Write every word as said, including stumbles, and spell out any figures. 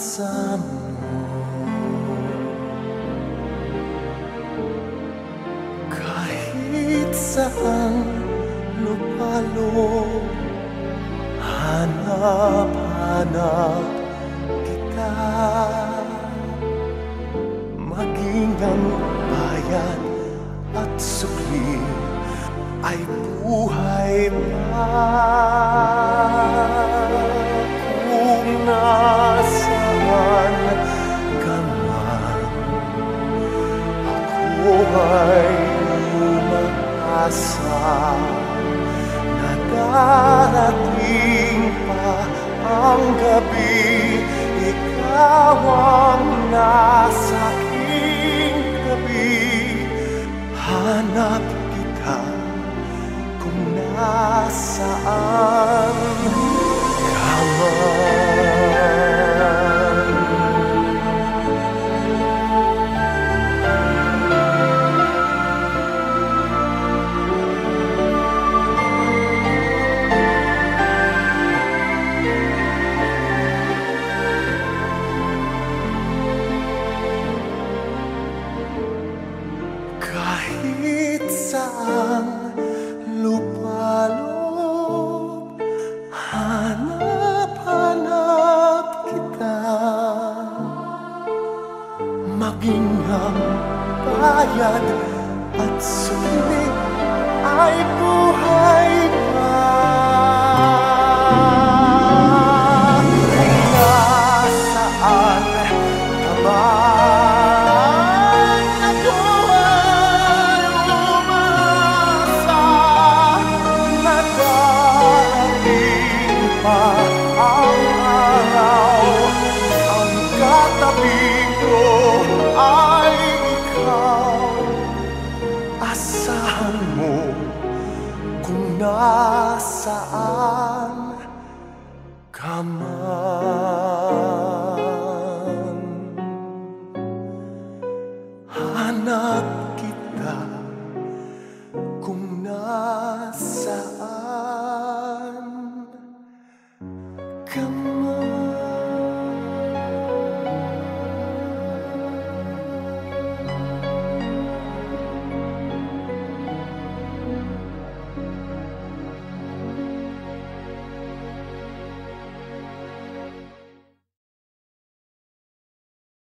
pag-asa mo. Kahit saan lupalo, hanap-hanap kita. Maging ang bayan at sukli ay buhay pa. Kung nasaan ka man, ako ay umaasa na darating pa ang gabi. Ikaw ang nasa aking gabi. Hanap kita kung nasaan ka man. Kahit saan lupalop, hanap-hanap kita. Maging ang bayad at sulit ay buhay pa. Kung nasaan ka man, ako ay umasa na darating pa ang araw. Ang katabi ko ay ikaw. Asahan mo kung nasaan ka man.